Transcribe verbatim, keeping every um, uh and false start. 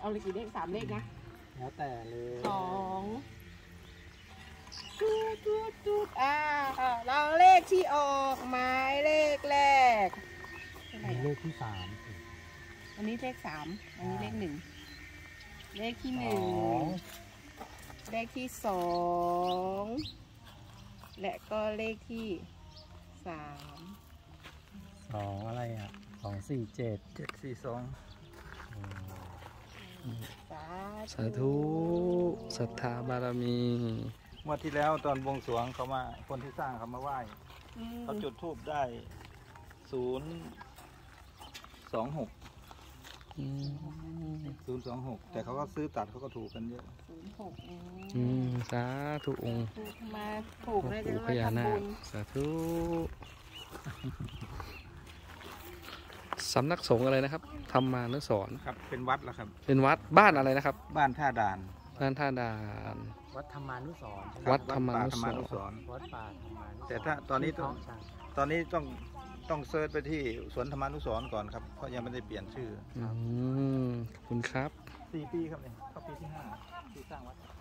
เอาเลยกี่เลขสามเลขนะแล้วแต่เลยสองจุดจุดจุดอ่าเราเลขที่ออกหมายเลขแรกเลขที่สามอันนี้เลขสามอันนี้เลขหนึ่งเลขที่หนึ่งเลขที่สองและก็เลขที่สามสองอะไรอ่ะสองสี่เจ็ดเจ็ดสี่สองสาธุสาธุศรัทธาบารมีงวดที่แล้วตอนบวงสรวงเขามาคนที่สร้างเขามาไหว้เขาจุดธูปได้ศูนย์สองหกศูนย์สองหกแต่เขาก็ซื้อตัดเขาก็ถูกกันเยอะศูนย์หกอืมสาธุองค์มาถูกเลยจะพญานาคสาธุสำนักสงฆ์อะไรนะครับธรรมานุสรณ์ครับเป็นวัดแล้วครับเป็นวัดบ้านอะไรนะครับบ้านท่าด่านบ้านท่าดานวัดธรรมานุสรณ์วัดธรรมานุสรณ์วัดป่าธรรมานุสรณ์แต่ถ้าตอนนี้ต้องตอนนี้ต้องต้องเซิร์ชไปที่สวนธรรมานุสรณ์ก่อนครับเพราะยังไม่ได้เปลี่ยนชื่ออืมขอบคุณครับสี่ปีครับเนี่ยเข้าปีที่ห้าที่สร้างวัด